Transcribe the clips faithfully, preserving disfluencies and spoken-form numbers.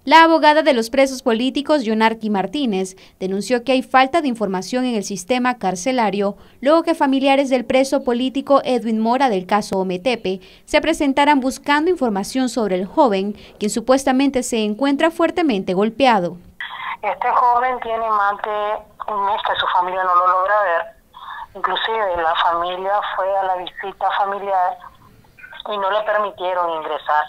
La abogada de los presos políticos, Yonarqui Martínez, denunció que hay falta de información en el sistema carcelario, luego que familiares del preso político Edwin Mora del caso Ometepe se presentaran buscando información sobre el joven, quien supuestamente se encuentra fuertemente golpeado. Este joven tiene más de un mes que su familia no lo logra ver, inclusive la familia fue a la visita familiar y no le permitieron ingresar.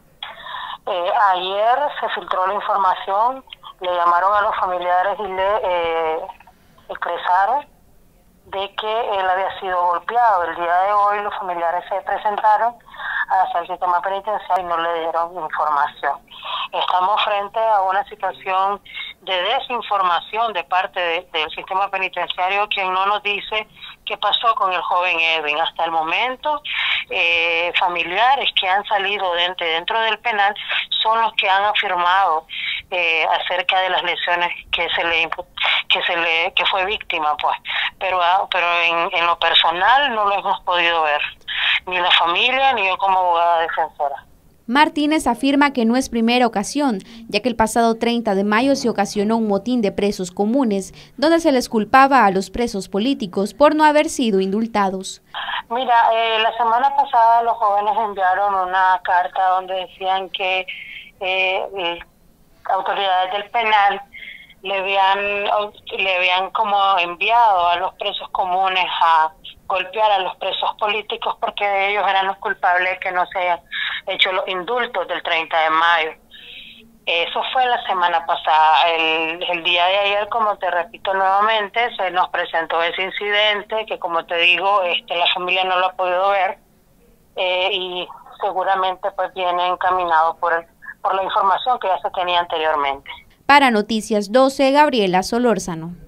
Eh, ayer se filtró la información, le llamaron a los familiares y le eh, expresaron de que él había sido golpeado. El día de hoy los familiares se presentaron hacia el sistema penitenciario y no le dieron información. Estamos frente a una situación de desinformación de parte de, del sistema penitenciario, quien no nos dice qué pasó con el joven Edwin. Hasta el momento, eh, familiares que han salido dentro, dentro del penal son los que han afirmado eh, acerca de las lesiones que se le que se le que fue víctima, pues. Pero pero en, en lo personal no lo hemos podido ver, ni la familia ni yo como abogada defensora. Martínez afirma que no es primera ocasión, ya que el pasado treinta de mayo se ocasionó un motín de presos comunes, donde se les culpaba a los presos políticos por no haber sido indultados. Mira, eh, la semana pasada los jóvenes enviaron una carta donde decían que eh, eh, autoridades del penal le habían, le habían como enviado a los presos comunes a golpear a los presos políticos porque ellos eran los culpables que no se hayan hecho los indultos del treinta de mayo. Eso fue la semana pasada. El, el día de ayer, como te repito nuevamente, se nos presentó ese incidente que, como te digo, este, la familia no lo ha podido ver eh, y seguramente pues viene encaminado por, por la información que ya se tenía anteriormente. Para Noticias doce, Gabriela Solórzano.